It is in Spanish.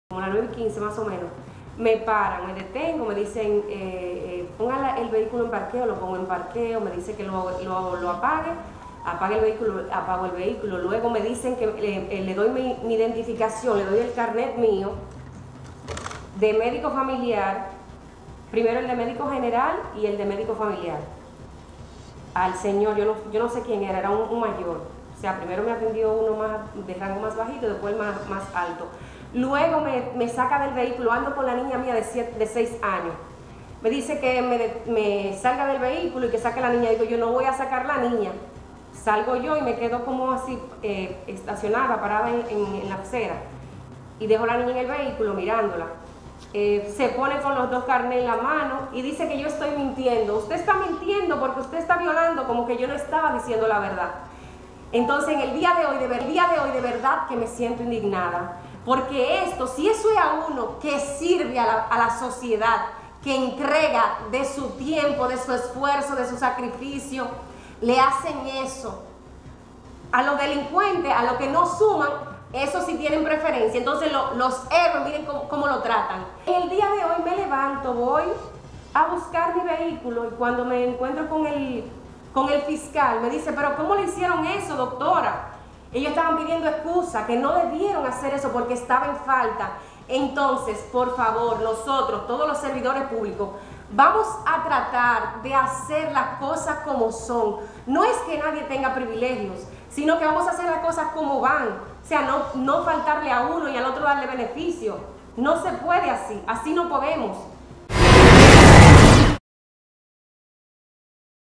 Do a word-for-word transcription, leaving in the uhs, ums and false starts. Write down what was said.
como a las nueve y quince más o menos, me paran, me detengo, me dicen, eh, eh, ponga el vehículo en parqueo, lo pongo en parqueo, me dice que lo, lo, lo apague, apague el vehículo, apago el vehículo, luego me dicen que le, le doy mi, mi identificación, le doy el carnet mío de médico familiar, primero el de médico general y el de médico familiar, al señor, yo no, yo no sé quién era, era un, un mayor, o sea, primero me atendió uno más de rango más bajito, después el más, más alto. Luego me, me saca del vehículo, ando con la niña mía de, siete, de seis años. Me dice que me, me salga del vehículo y que saque la niña. Digo, yo no voy a sacar la niña. Salgo yo y me quedo como así, eh, estacionada, parada en, en, en la acera. Y dejo la niña en el vehículo mirándola. Eh, se pone con los dos carnets en la mano y dice que yo estoy mintiendo. Usted está mintiendo porque usted está violando, como que yo no estaba diciendo la verdad. Entonces, en el día de hoy, de, ver, día de hoy, de verdad que me siento indignada. Porque esto, si eso es a uno que sirve a la, a la sociedad, que entrega de su tiempo, de su esfuerzo, de su sacrificio, le hacen eso. A los delincuentes, a los que no suman, eso sí tienen preferencia. Entonces lo, los héroes, miren cómo, cómo lo tratan. En el día de hoy me levanto, voy a buscar mi vehículo y cuando me encuentro con el, con el fiscal, me dice, pero ¿cómo le hicieron eso, doctora? Ellos estaban pidiendo excusa, que no debieron hacer eso porque estaba en falta. Entonces, por favor, nosotros, todos los servidores públicos, vamos a tratar de hacer las cosas como son. No es que nadie tenga privilegios, sino que vamos a hacer las cosas como van. O sea, no, no faltarle a uno y al otro darle beneficio. No se puede así, así no podemos.